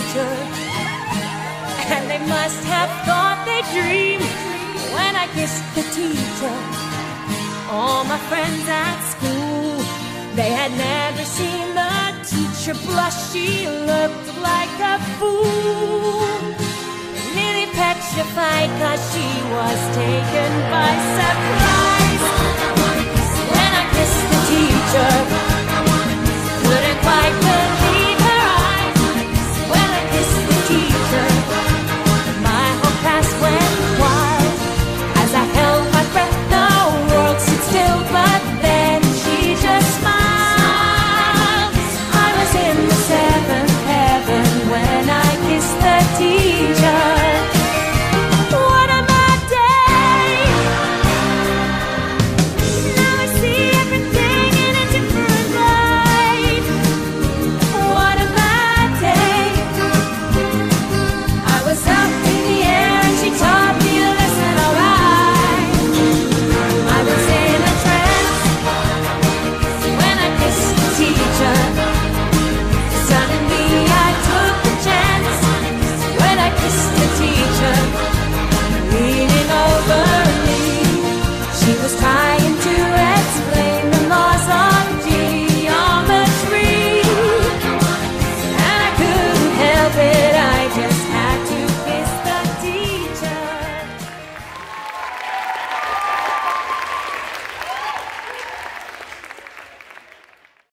teacher, and they must have thought they dreamed when I kissed the teacher. All my friends at school, they had never seen the teacher blush. She looked like a fool, nearly petrified 'cause she was taken by surprise.